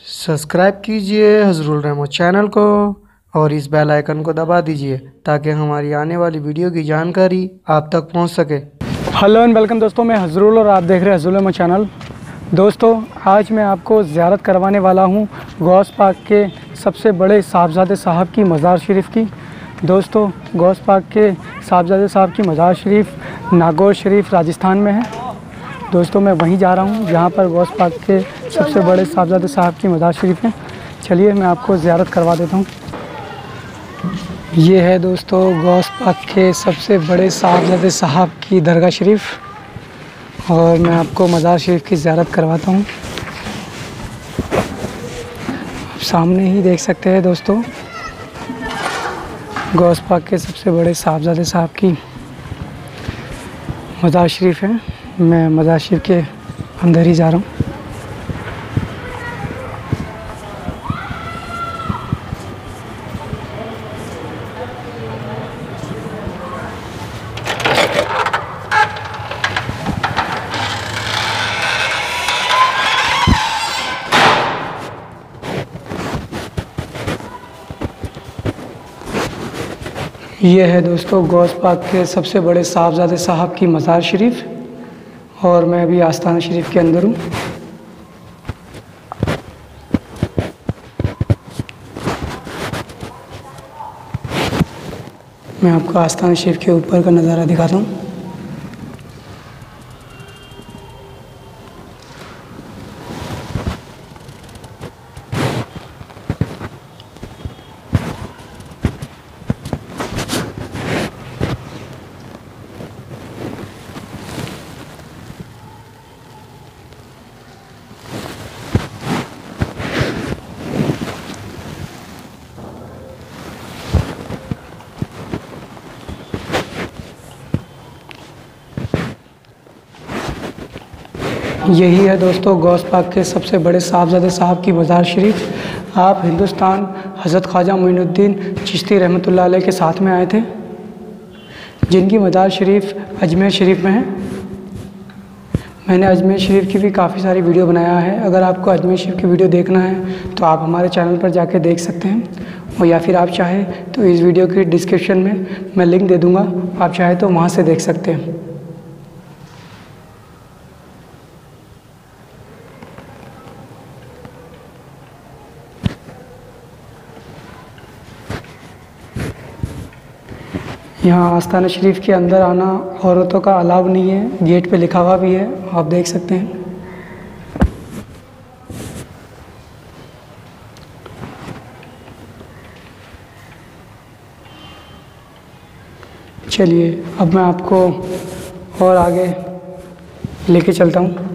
Subscribe कीजिए हज़रुल रहमत channel को और इस बेल आइकन को दबा दीजिए ताकि हमारी आने वाली वीडियो की जानकारी आप तक पहुंच सके। हेलो एंड वेलकम दोस्तों, मैं हज़रुल और आप देख रहे हैं हज़रुल रहमत चैनल। दोस्तों, आज मैं आपको ज़ियारत करवाने वाला हूं गौस पाक के सबसे बड़े साहबजादे साहब की मज़ार शरीफ की। दोस्तों, गौस पाक के साहबजादे साहब की मज़ार शरीफ नागौर शरीफ राजस्थान में है। दोस्तों, मैं वहीं जा रहा हूं जहां पर गौस पाक के सबसे बड़े साहबजादे साहब की मज़ार शरीफ है। चलिए मैं आपको ज़ियारत करवा देता हूं। ये है दोस्तों गौस पाक के सबसे बड़े साहबजादे साहब की दरगाह शरीफ और मैं आपको मज़ार शरीफ की ज़ियारत करवाता हूँ। आप सामने ही देख सकते हैं दोस्तों, गौस पाक के सबसे बड़े साहबजादे साहब की मज़ार शरीफ है। मैं मज़ार शरीफ के अंदर ही जा रहा हूँ। ये है दोस्तों गौस पाक के सबसे बड़े साहबजादे साहब की मज़ार शरीफ और मैं अभी आस्थाना शरीफ के अंदर हूँ। मैं आपको आस्थाना शरीफ के ऊपर का नज़ारा दिखाता हूँ। यही है दोस्तों गौस पाक के सबसे बड़े साहबजादे साहब की मज़ार शरीफ। आप हिंदुस्तान हज़रत ख्वाजा मोइनुद्दीन चिश्ती रहमतुल्लाह अलैह के साथ में आए थे, जिनकी मज़ार शरीफ अजमेर शरीफ में है। मैंने अजमेर शरीफ की भी काफ़ी सारी वीडियो बनाया है। अगर आपको अजमेर शरीफ की वीडियो देखना है तो आप हमारे चैनल पर जाके देख सकते हैं, और या फिर आप चाहें तो इस वीडियो की डिस्क्रिप्शन में मैं लिंक दे दूँगा, आप चाहें तो वहाँ से देख सकते हैं। यहाँ आस्थाना शरीफ के अंदर आना औरतों का अलाउ नहीं है, गेट पे लिखा हुआ भी है, आप देख सकते हैं। चलिए अब मैं आपको और आगे लेके चलता हूँ।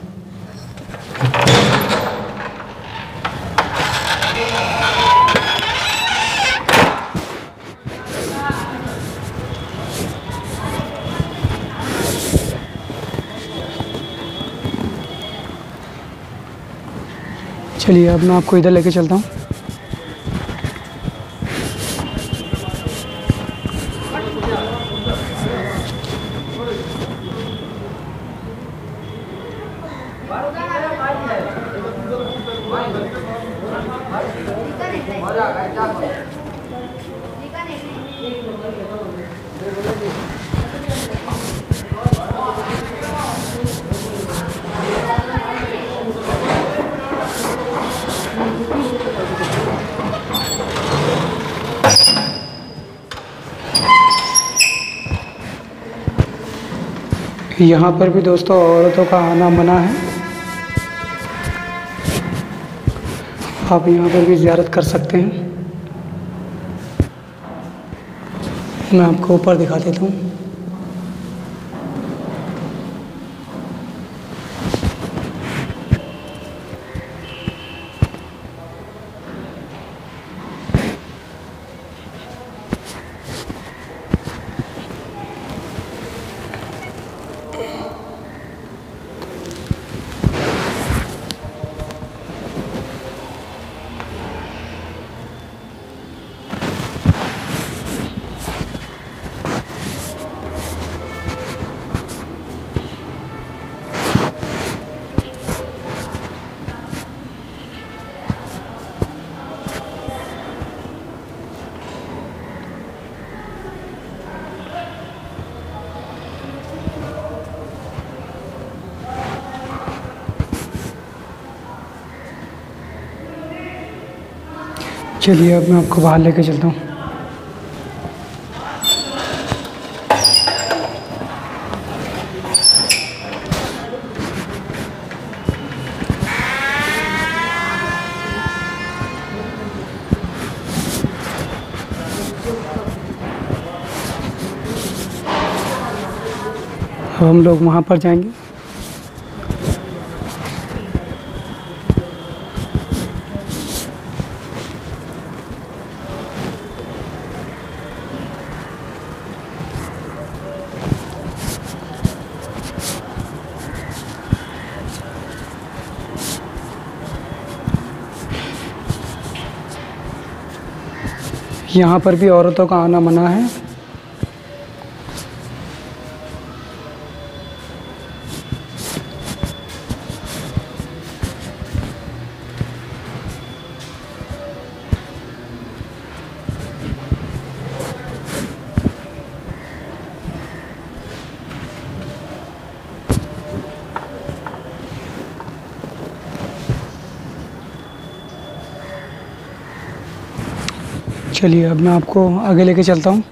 चलिए अब मैं आपको इधर लेके चलता हूँ। यहाँ पर भी दोस्तों औरतों का आना मना है, आप यहाँ पर भी ज़ियारत कर सकते हैं। मैं आपको ऊपर दिखा देता हूँ। चलिए अब मैं आपको बाहर लेके चलता हूँ। अब हम लोग वहाँ पर जाएंगे। यहाँ पर भी औरतों का आना मना है। चलिए अब मैं आपको आगे लेके चलता हूँ।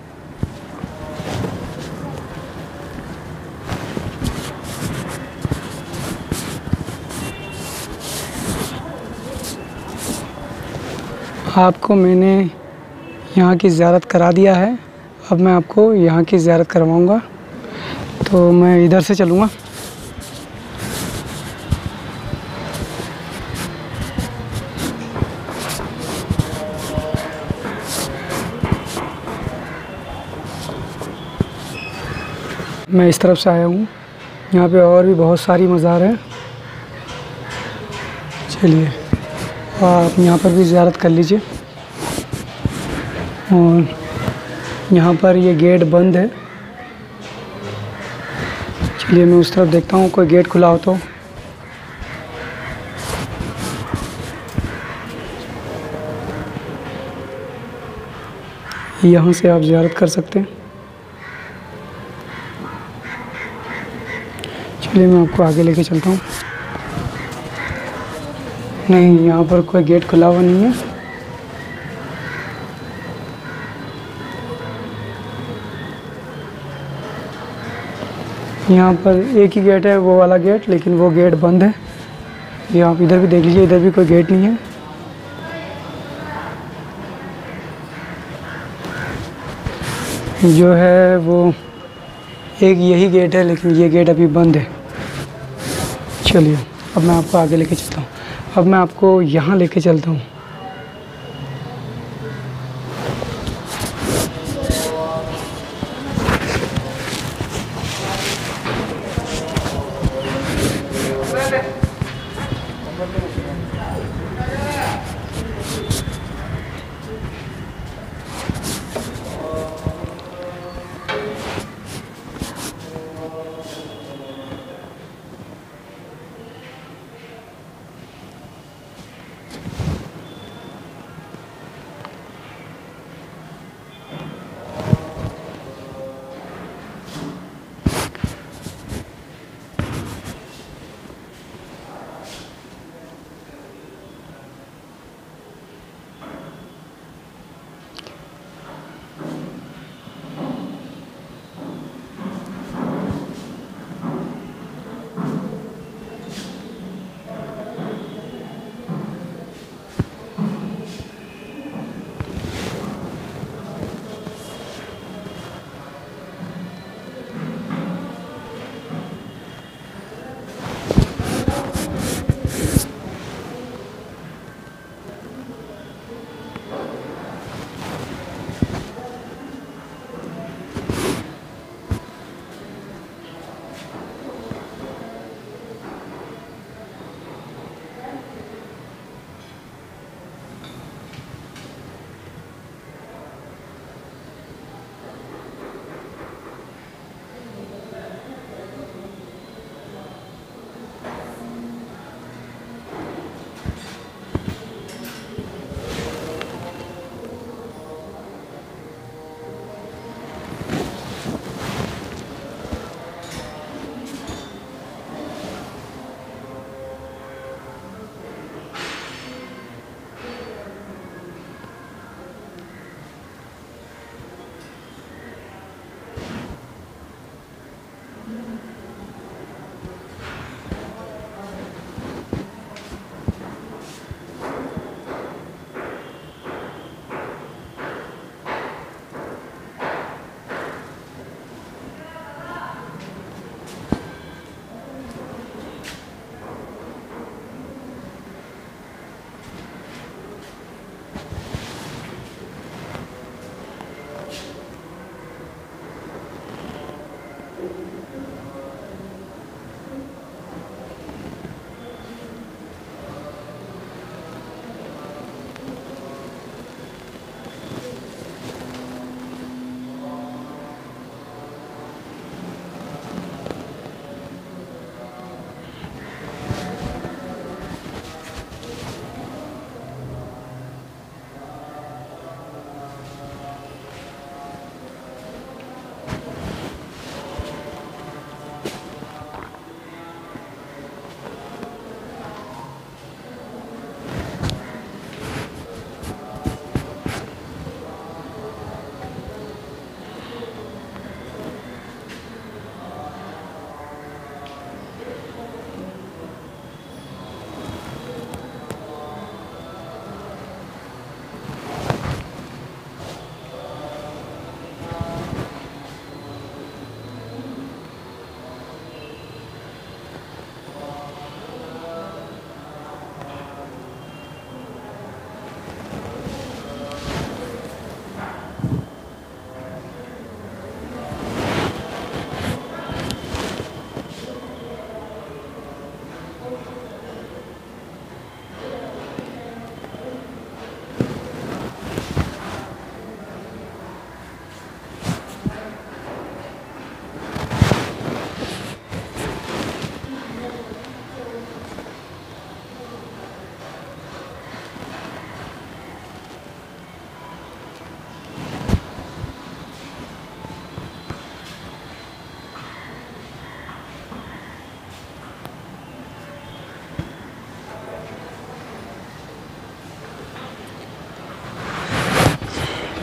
आपको मैंने यहाँ की ज़ियारत करा दिया है, अब मैं आपको यहाँ की ज़ियारत करवाऊँगा। तो मैं इधर से चलूँगा। मैं इस तरफ से आया हूँ, यहाँ पे और भी बहुत सारी मज़ार हैं। चलिए आप यहाँ पर भी ज़ियारत कर लीजिए। और यहाँ पर ये गेट बंद है। चलिए मैं उस तरफ देखता हूँ, कोई गेट खुला हो तो। यहाँ से आप ज़ियारत कर सकते हैं। चलिए मैं आपको आगे लेके चलता हूँ। नहीं, यहाँ पर कोई गेट खुला हुआ नहीं है। यहाँ पर एक ही गेट है, वो वाला गेट, लेकिन वो गेट बंद है। ये आप इधर भी देख लीजिए, इधर भी कोई गेट नहीं है। जो है वो एक यही गेट है, लेकिन ये गेट अभी बंद है। चलिए अब मैं आपको आगे लेके चलता हूँ। अब मैं आपको यहाँ लेके चलता हूँ।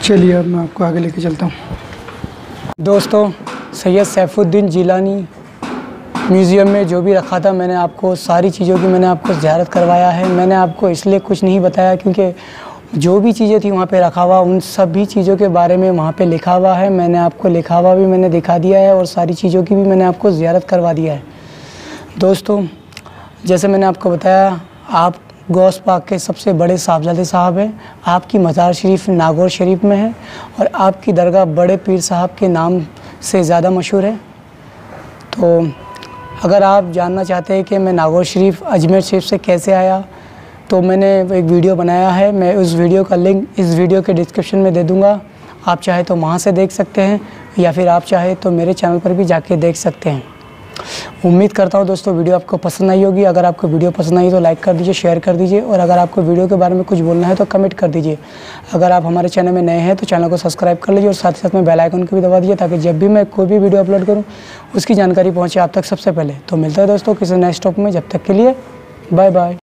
चलिए अब मैं आपको आगे लेके चलता हूँ। दोस्तों, सैयद सैफुद्दीन जिलानी म्यूज़ियम में जो भी रखा था, मैंने आपको सारी चीज़ों की मैंने आपको ज़ियारत करवाया है। मैंने आपको इसलिए कुछ नहीं बताया क्योंकि जो भी चीज़ें थी वहाँ पे रखा हुआ, उन सभी चीज़ों के बारे में वहाँ पे लिखा हुआ है। मैंने आपको लिखा हुआ भी मैंने दिखा दिया है और सारी चीज़ों की भी मैंने आपको ज़ियारत करवा दिया है। दोस्तों, जैसे मैंने आपको बताया, आप गौस पाक के सबसे बड़े साहबजादे साहब हैं। आपकी मज़ार शरीफ नागौर शरीफ में है और आपकी दरगाह बड़े पीर साहब के नाम से ज़्यादा मशहूर है। तो अगर आप जानना चाहते हैं कि मैं नागौर शरीफ अजमेर शरीफ से कैसे आया, तो मैंने एक वीडियो बनाया है। मैं उस वीडियो का लिंक इस वीडियो के डिस्क्रिप्शन में दे दूँगा। आप चाहे तो वहाँ से देख सकते हैं या फिर आप चाहे तो मेरे चैनल पर भी जाके देख सकते हैं। उम्मीद करता हूँ दोस्तों वीडियो आपको पसंद आई होगी। अगर आपको वीडियो पसंद आई तो लाइक कर दीजिए, शेयर कर दीजिए और अगर आपको वीडियो के बारे में कुछ बोलना है तो कमेंट कर दीजिए। अगर आप हमारे चैनल में नए हैं तो चैनल को सब्सक्राइब कर लीजिए और साथ ही साथ में बेल आइकन को भी दबा दीजिए ताकि जब भी मैं कोई भी वीडियो अपलोड करूँ उसकी जानकारी पहुँचे आप तक सबसे पहले। तो मिलता है दोस्तों किसी नेक्स्ट टॉपिक में, जब तक के लिए बाय बाय।